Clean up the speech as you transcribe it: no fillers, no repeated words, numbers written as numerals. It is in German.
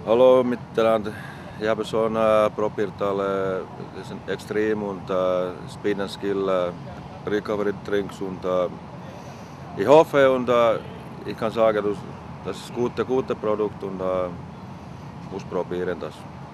Hallo miteinander. Ich habe schon probiert alle diesen Extrem und Spin and Skill Recovery Drinks und ich hoffe und ich kann sagen, das ist gute Produkt und muss probieren das.